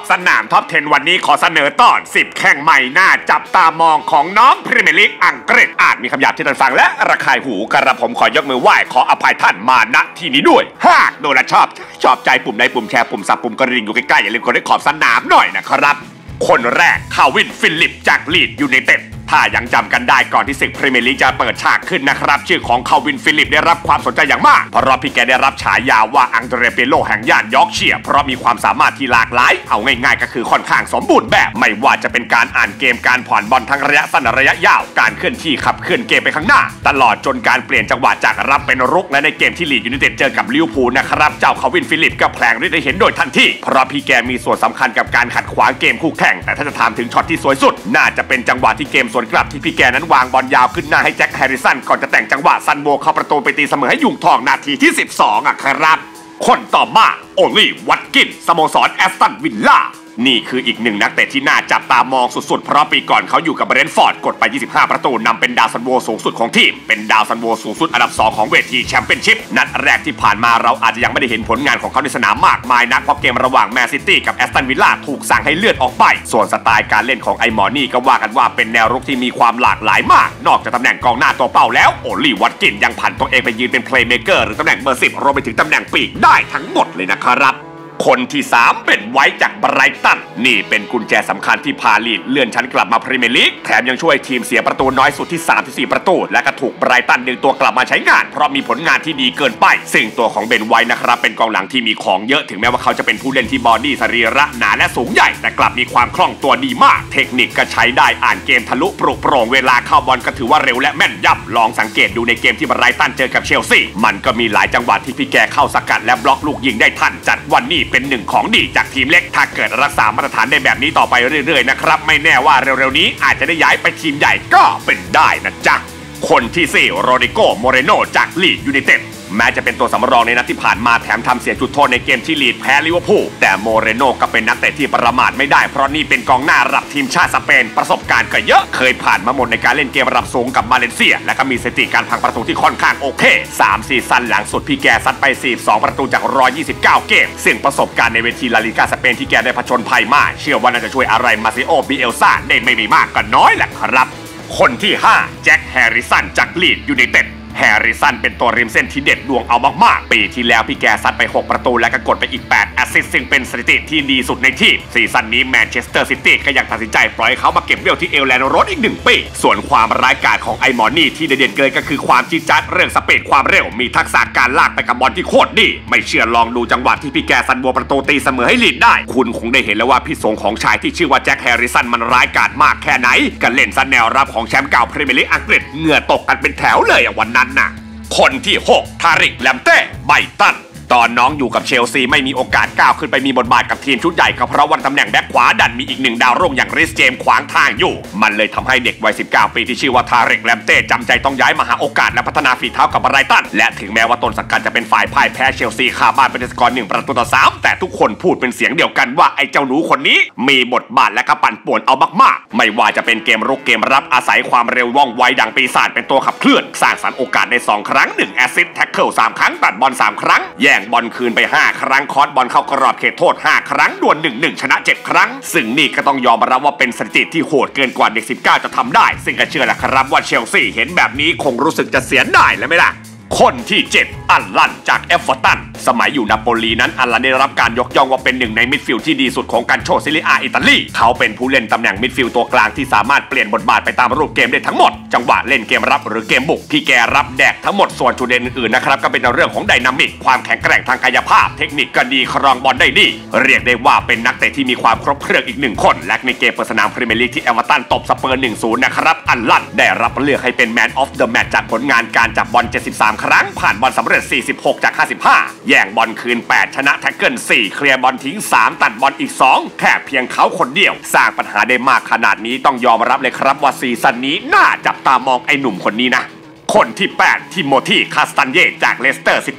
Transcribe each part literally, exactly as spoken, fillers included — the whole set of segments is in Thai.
สนามท็อปสิบวันนี้ขอเสนอตอนสิบแข่งใหม่หน้าจับตามองของน้องพรีเมียร์ลีกอังกฤษอาจมีคำหยาบที่ท่านฟังและระคายหูกระผมขอยกมือไหว้ขออภัยท่านมาณที่นี้ด้วยหากโดนและชอบชอบใจปุ่มใดปุ่มแชร์ปุ่มซับปุ่มกระดิ่งอยู่ใกล้ๆอย่าลืมกดให้ขอบสนามหน่อยนะครับคนแรกคาวินฟิลิปจากลีดยูไนเต็ดถ้ายังจำกันได้ก่อนที่ศึกพรีเมียร์ลีกจะเปิดฉากขึ้นนะครับชื่อของคาวินฟิลิปได้รับความสนใจอย่างมากเพราะพี่แกได้รับฉายาว่าอังเดรเปโลแห่งย่านยอร์กเชียร์เพราะมีความสามารถที่หลากหลายเอาง่ายๆก็คือค่อนข้างสมบูรณ์แบบไม่ว่าจะเป็นการอ่านเกมการผ่อนบอลทั้งระยะสั้นระยะยาวการเคลื่อนที่ขับเคลื่อนเกมไปข้างหน้าตลอดจนการเปลี่ยนจังหวะจากรับเป็นรุกและในเกมที่ลีดยูไนเต็ดเจอกับลิเวอร์พูลนะครับเจ้าคาวินฟิลิปก็แผลงฤทธิ์ได้เห็นโดยทันทีเพราะพี่แกมีส่วนสำคัญกับการขัดขวางเกมคู่แข่งแต่ถ้าจะถามถึงช็อตที่สวยสุดน่าจะเป็นจังหวะที่เกมสวนกลับที่พี่แกนั้นวางบอลยาวขึ้นหน้าให้แจ็คแฮร์ริสันก่อนจะแต่งจังหวะซันโวเข้าประตูไปตีเสมอให้ยุงทองนาทีที่สิบสองอ่ะครับคนต่อมาโอลี่วัตกินสโมสรแอสตันวิลล่านี่คืออีกหนึ่งนักเตะที่น่าจับตามองสุดๆเพราะปีก่อนเขาอยู่กับเบรนท์ฟอร์ดกดไปยี่สิบห้าประตูนำเป็นดาวซันโวสูงสุดของทีมเป็นดาวซันโวสูงสุดอันดับสองของเวทีแชมเปี้ยนชิพนัดแรกที่ผ่านมาเราอาจจะยังไม่ได้เห็นผลงานของเขาในสนามมากมายนักเพราะเกมระหว่างแมนซิตี้กับแอสตันวิลล่าถูกสั่งให้เลื่อนออกไปส่วนสไตล์การเล่นของไอหมอนี่ก็ว่ากันว่าเป็นแนวรุกที่มีความหลากหลายมากนอกจากตำแหน่งกองหน้าตัวเป้าแล้วโอลี่วัตกินยังผันตัวเองไปยืนเป็นเพลย์เมเกอร์หรือตำแหน่งเบอร์สิบรวมไปถึงตำแหน่งปีกได้ทั้งหมดเลยนะครับคนที่สามเป็นไว้จากไบรตันนี่เป็นกุญแจสำคัญที่พาลีดเลื่อนชั้นกลับมาพรีเมียร์ลีกแถมยังช่วยทีมเสียประตูน้อยสุดที่สามถึงสี่ประตูและก็ถูกไบรตันดึงตัวกลับมาใช้งานเพราะมีผลงานที่ดีเกินไปซึ่งตัวของเบนไว้นะครับเป็นกองหลังที่มีของเยอะถึงแม้ว่าเขาจะเป็นผู้เล่นที่บอดี้สรีระหนาและสูงใหญ่แต่กลับมีความคล่องตัวดีมากเทคนิคก็ใช้ได้อ่านเกมทะลุปรุโปร่งเวลาเข้าบอลก็ถือว่าเร็วและแม่นยำลองสังเกตดูในเกมที่ไบรตันเจอกับเชลซีมันก็มีหลายจังหวะที่พี่แกเข้าสกัดและบล็อกลูกยิงได้ทันจัดวันนี้เป็นหนึ่งของดีจากทีมเล็กถ้าเกิดรักษามาตรฐานได้แบบนี้ต่อไปเรื่อยๆนะครับไม่แน่ว่าเร็วๆนี้อาจจะได้ย้ายไปทีมใหญ่ก็เป็นได้นะจ๊ะคนที่สี่โรดิโกโมเรโนจากลีดยูไนเต็ดแม้จะเป็นตัวสำรองในนัดที่ผ่านมาแถมทำเสียจุดโทษในเกมที่ลีดแพ้ลิเวอร์พูลแต่โมเรโนก็เป็นนักเตะที่ประมาทไม่ได้เพราะนี่เป็นกองหน้าระดับทีมชาติสเปนประสบการณ์ก็เยอะเคยผ่านมาหมดในการเล่นเกมระดับสูงกับมาเลเซียและก็มีสถิติการพังประตูที่ค่อนข้างโอเคสามซีซั่นหลังสุดพี่แกซัดไปสี่สิบสองประตูจากหนึ่งร้อยยี่สิบเก้าเกมซึ่งประสบการณ์ในเวทีลาลิก้าสเปนที่แกได้ผจญภัยมาเชื่อว่าน่าจะช่วยอะไรมาซิโอบิเอลซ่าได้ไม่มีมากก็น้อยแหละครับคนที่ห้าแจ็คแฮร์ริสันจากลีดยูไนเต็ดแฮร์ริสันเป็นตัวริมเส้นที่เด็ดดวงเอามากๆปีที่แล้วพี่แกซัดไปหกประตูและก็กดไปอีกแปดแอสซิสต์ซึ่งเป็นสถิติที่ดีสุดในทีมซีซั่นนี้แมนเชสเตอร์ซิตี้ก็ยังตัดสินใจปล่อยเขามาเก็บเบี้ยวที่เอลแลนด์โรดอีกหนึ่งปีส่วนความร้ายกาจของไอหมอนี่ที่เด่นๆเกินก็คือความจี๊ดจ๊าดเรื่องสปีดความเร็วมีทักษะการลากไปกับบอลที่โคตรดีไม่เชื่อลองดูจังหวะที่พี่แกซันบัวประตูตีเสมอให้ลีดได้คุณคงได้เห็นแล้วว่าพี่สงของชายที่ชื่อว่าแจ็คแฮร์ริสันมันร้ายกาจมากแค่ไหนกันเล่นซันแนวรับของแชมป์เก่าพรีเมียร์ลีกอังกฤษเหงื่อตกกันเป็นแถวเลยวันนั้นน่ะคนที่หกทาริกแลมเต้ไบตันตอนน้องอยู่กับเชลซีไม่มีโอกาสก้าวขึ้นไปมีบทบาทกับทีมชุดใหญ่ก็เพราะวันตำแหน่งแบ็คขวาดันมีอีกหนึ่งดาวรุ่งอย่างริสเจมขวางทางอยู่มันเลยทำให้เด็กวัยสิบเก้าปีที่ชื่อว่าทาริกแลมเต้จำใจต้องย้ายมาหาโอกาสและพัฒนาฝีเท้ากับไบรตันและถึงแม้ว่าต้นสังกัดจะเป็นฝ่ายพ่ายแพ้เชลซีคาบ้านเป็นสกอร์หนึ่งประตูต่อสามแต่ทุกคนพูดเป็นเสียงเดียวกันว่าไอ้เจ้าหนูคนนี้มีบทบาทและกระปั่นป่วนเอามากๆไม่ว่าจะเป็นเกมรุกเกมรับอาศัยความเร็วว่องไวดังปีศาจเป็นตัวขับเคลื่อนสร้างสรรค์โอกาสได้สองครั้งหนึ่งแอสซิสต์แท็กเกิลสามครั้งตัดบอลสามครั้งแย่งบอลคืนไปห้าครั้งคอสบอลเข้ากรอบเขตโทษห้าครั้งดวล หนึ่งหนึ่ง ชนะเจ็ดครั้งซึ่งนี่ก็ต้องยอมรับว่าเป็นสถิติที่โหดเกินกว่าเด็กสิบเก้าจะทำได้ซึ่งก็เชื่อแหละครับว่าเชลซีเห็นแบบนี้คงรู้สึกจะเสียดายแล้วไหมล่ะคนที่เจ็ดอัลลันจากเอฟเวอร์ตันสมัยอยู่นาโปลีนั้นอัลลันได้รับการยกย่องว่าเป็นหนึ่งในมิดฟิลด์ที่ดีสุดของการโชว์ซิลิอาอิตาลีเขาเป็นผู้เล่นตำแหน่งมิดฟิลด์ตัวกลางที่สามารถเปลี่ยนบทบาทไปตามรูปเกมได้ทั้งหมดจังหวะเล่นเกมรับหรือเกมบุกพี่แกรับแดกทั้งหมดส่วนจุดเด่นอื่นๆนะครับก็เป็นเรื่องของไดนามิกความแข็งแกร่งทางกายภาพเทคนิคก็ดีครองบอลได้ดีเรียกได้ว่าเป็นนักเตะที่มีความครบเครื่องอีกหนึ่งคนและในเกมเปิดสนามพรีเมียร์ลีกที่เอเวอร์ตันตบสเปอร์ หนึ่งศูนย์ นะครับอัลลันได้รับเลือกให้เป็นแมนออฟเดอะแมตช์จากผลงานการจับบอลเจ็ดสิบสามครั้งผ่านบอลสำเร็จสี่สิบหกจากห้าสิบห้าแย่งบอลคืนแปดชนะแท็กเกิลสี่เคลียร์บอลทิ้งสามตัดบอลอีกสองแค่เพียงเขาคนเดียวสร้างปัญหาได้มากขนาดนี้ต้องยอมรับเลยครับว่าซีซั่นนี้น่าจับตามองไอ้หนุ่มคนนี้นะคนที่แปดทิโมธีคาสตันเย่จากเลสเตอร์ซิตี้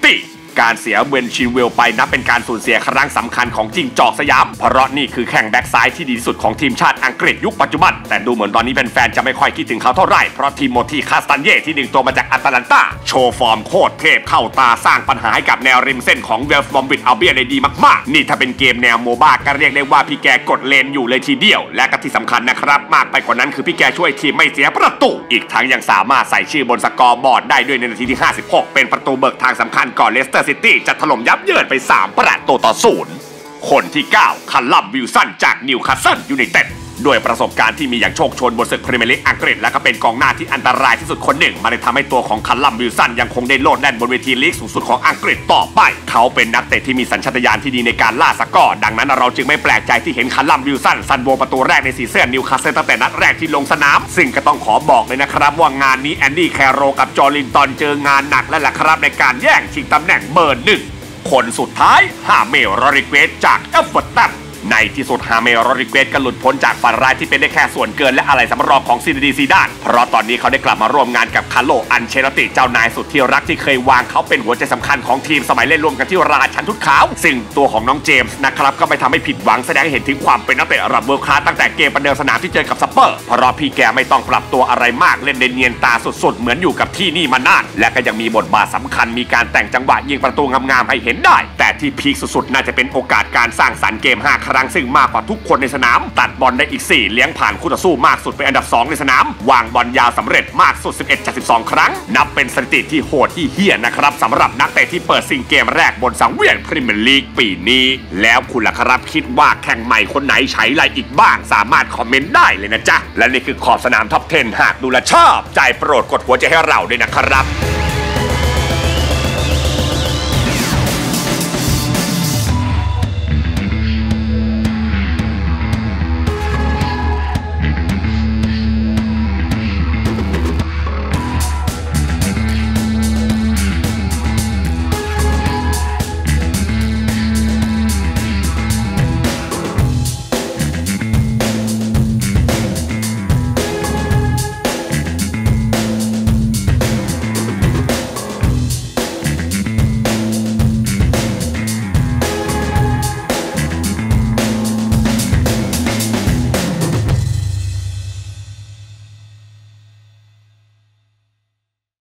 การเสียเวนชินเวลไปนับเป็นการสูญเสียครั้งสำคัญของจิงจอกสยามเพราะนี่คือแข่งแบ็กซ้ายที่ดีที่สุดของทีมชาติอังกฤษยุคปัจจุบันแต่ดูเหมือนตอนนี้แฟนๆจะไม่ค่อยคิดถึงเขาเท่าไหร่เพราะทีมโมทีคาสตันเย่ที่ดึงตัวมาจากอาตแลนตาโชว์ฟอร์มโคตรเทพเข้าตาสร้างปัญหาให้กับแนวริมเส้นของเวลส์บอมบิทอัลเบียนได้ดีมากๆนี่ถ้าเป็นเกมแนวโมบ้าก็เรียกได้ว่าพี่แกกดเลนอยู่เลยทีเดียวและก็ที่สำคัญนะครับมากไปกว่านั้นคือพี่แกช่วยทีมไม่เสียประตูอีกทั้งยังสามารถใส่ชื่อบนสกอร์บอร์ดได้ด้วยในนาทีที่ห้าสิบหกเป็นประตูเบิกทางสำคัญก่อนเลสเตอร์ซิตี้จะถล่มยับเยินไปสามประตูต่อศูนย์คนที่เก้าคัลลัมวิลสันจากนิวคาสเซิลยูไนเต็ดด้วยประสบการณ์ที่มีอย่างโชคโชนบนศึกพรีเมียร์ลีกอังกฤษและก็เป็นกองหน้าที่อันตรายที่สุดคนหนึ่งมันเลยทำให้ตัวของคัลลัมวิลสันยังคงได้โลดแล่นบนเวทีลีกสูงสุดของอังกฤษต่อไปเขาเป็นนักเตะที่มีสัญชาตญาณที่ดีในการล่าสกอร์ดังนั้นเราจึงไม่แปลกใจที่เห็นคัลลัมวิลสันซันโบประตูแรกในซีซั่นนิวคาสเซิลตั้งแต่นัดแรกที่ลงสนามซึ่งก็ต้องขอบอกเลยนะครับว่างานนี้แอนดี้แคโรกับจอรินตันเจองานหนักแล้วล่ะครับในการแย่งชิงตำแหน่งเบอร์หนึ่งคนสุดท้ายฮาเมลโรริเกสจากเอฟเวอร์ตันในที่สุดฮาเมลโรริเกสก็หลุดพ้นจากฝันร้ายที่เป็นได้แค่ส่วนเกินและอะไรสำรองของซินดีซีดานเพราะตอนนี้เขาได้กลับมาร่วมงานกับคาร์โลอันเชลติเจ้านายสุดที่รักที่เคยวางเขาเป็นหัวใจสำคัญของทีมสมัยเล่นร่วมกันที่ราชันทุตขาวซึ่งตัวของน้องเจมส์นะครับก็ไม่ทำให้ผิดหวังแสดงให้เห็นถึงความเป็นนักเตะระดับเวิลด์คลาสตั้งแต่เกมประเดิมสนามที่เจอกับสเปอร์เพราะพี่แกไม่ต้องปรับตัวอะไรมากเล่นเนียนตาสุดๆเหมือนอยู่กับที่นี่มานานและก็ยังมีบทบาทสำคัญมีการแต่งจังหวะยิงประตูงามๆให้เห็นได้แต่ที่พีคสุดๆน่าจะเป็นโอกาสการสร้างสรรค์เกมห้าครั้งซึ่งมากกว่าทุกคนในสนามตัดบอลได้อีกสี่เลี้ยงผ่านคู่ต่อสู้มากสุดเป็นอันดับสองในสนามวางบอลยาวสำเร็จมากสุดสิบเอ็ดจากสิบสองครั้งนับเป็นสถิติที่โหดที่เหี้ยนะครับสำหรับนักเตะที่เปิดซิงเกมแรกบนสังเวียนพรีเมียร์ลีกปีนี้แล้วคุณล่ะครับคิดว่าแข่งใหม่คนไหนใช้ไรอีกบ้างสามารถคอมเมนต์ได้เลยนะจ๊ะและนี่คือขอบสนามท็อปสิบหากดูแลชอบใจโปรดกดหัวใจให้เราด้วยนะครับ